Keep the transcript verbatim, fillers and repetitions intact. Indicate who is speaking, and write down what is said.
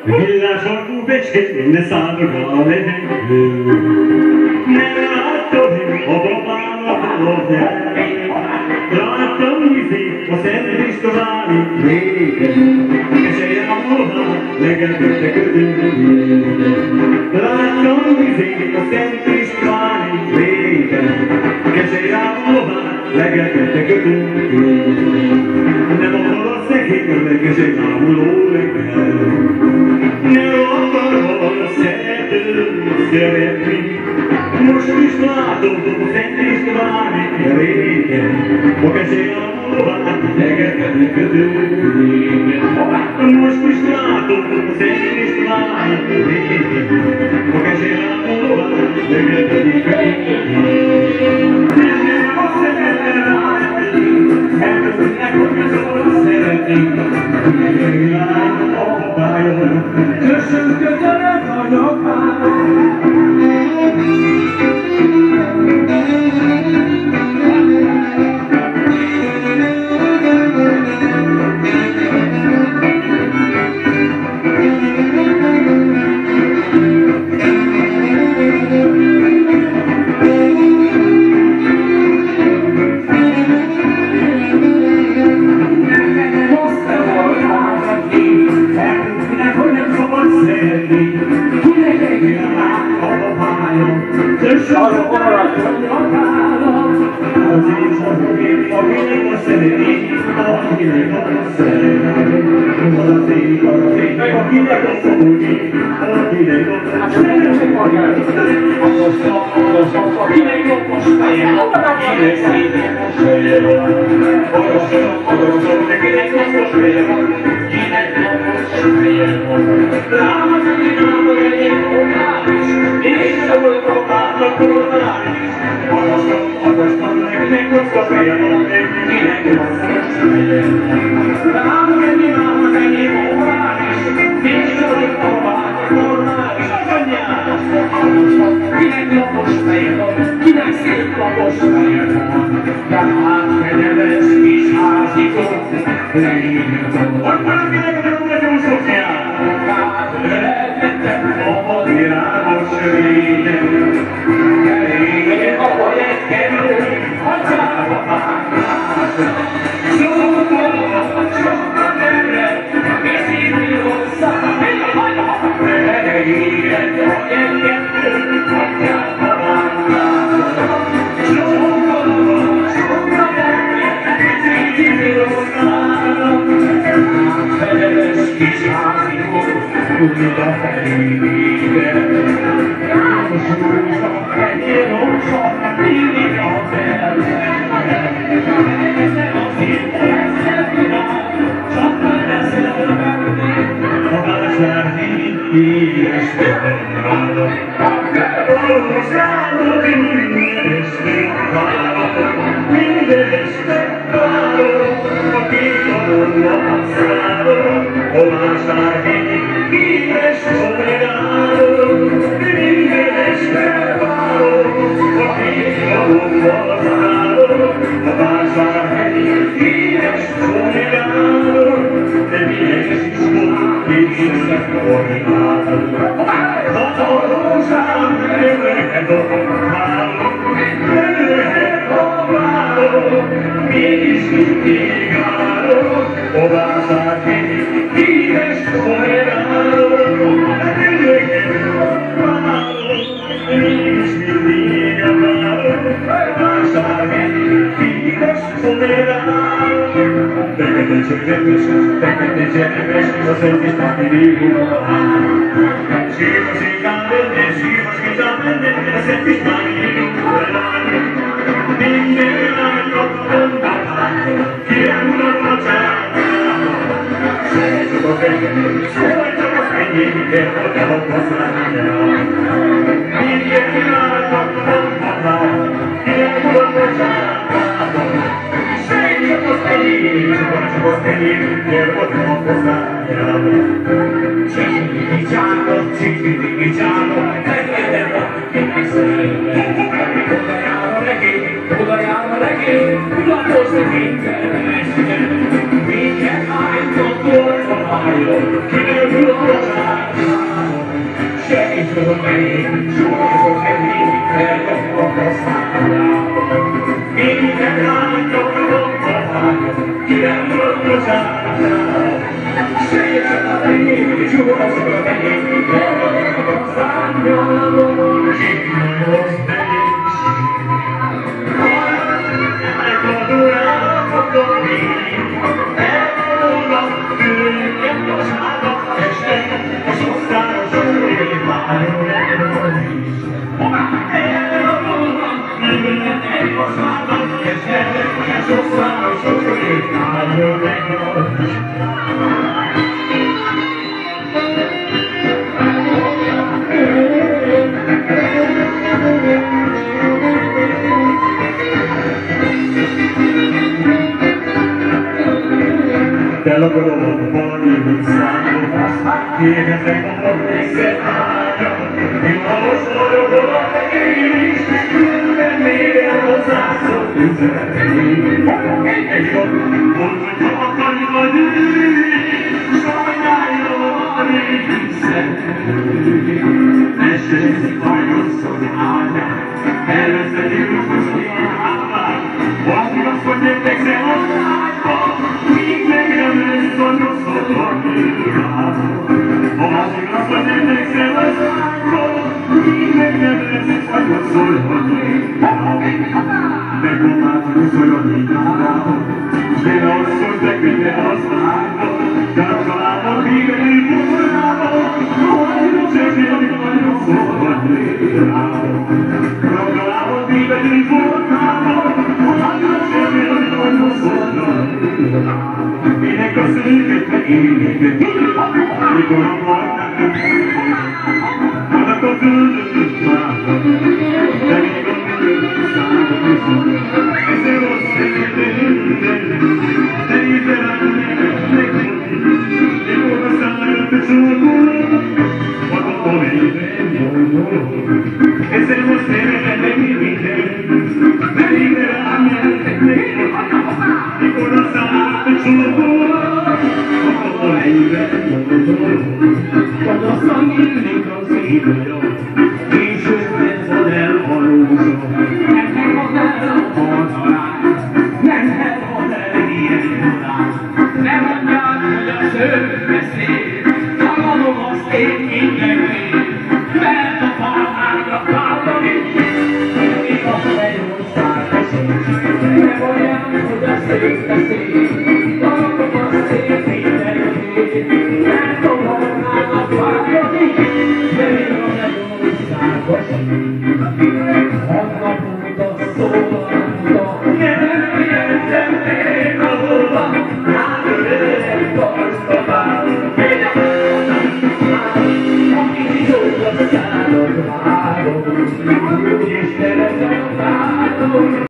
Speaker 1: Villásarkú becsét, ne szállok a levegő. Nem láttam a babámat, láttam izé a Szent Istváni régen. Keseljen a mohát, legetette kötőn. Láttam izé a Szent Istváni régen. Keseljen a mohát, legetette kötőn. Nem akar a szegény, de keseljen a múló reggel. Nem akar a szerető szeretni. Most is látom a Szent Istváni régen. A keseljen a mohát, legetette kötőn. Most is látom a Szent Istváni régen. A keseljen a mohát, legetette kötőn.
Speaker 2: Köszönöm, köszönöm, vagyok már.
Speaker 3: Minket állított volt a hajó, kiderül a
Speaker 1: Te lo provo poi pensando, viene sempre un insegnare, di nuovo solo volare che per me è un sasso, e io non mi trovo a ricordi, sognare l'amore di sé, esce si poi non sognare, e resta di un sognare, quasi non sognate che non sai, quando sono arrivato, ho mangiato nelle creme santo, mi vede quando sono arrivato, per combattere non sono arrivato, se non sono te che te lo stato, calcolato vive il murato, quando c'è che quando sono arrivato, calcolato vive il murato, quando c'è che quando sono arrivato. Viene così che te dico una volta alla cosa del fatto da mi conduce e se lo sente e mi verrà e ora sta il tesoro quando poi e se lo sente mi dice e mi verrà e ora sta il tesoro quando sogni mi consiglio dice il tempo del voluso nel tempo del onorare nel tempo del dietulare nel mondiale del sempre sì chiamano vostri inglesi verso parlando parlo di mi posso non stare sì ne vogliamo da sì da sì quando posso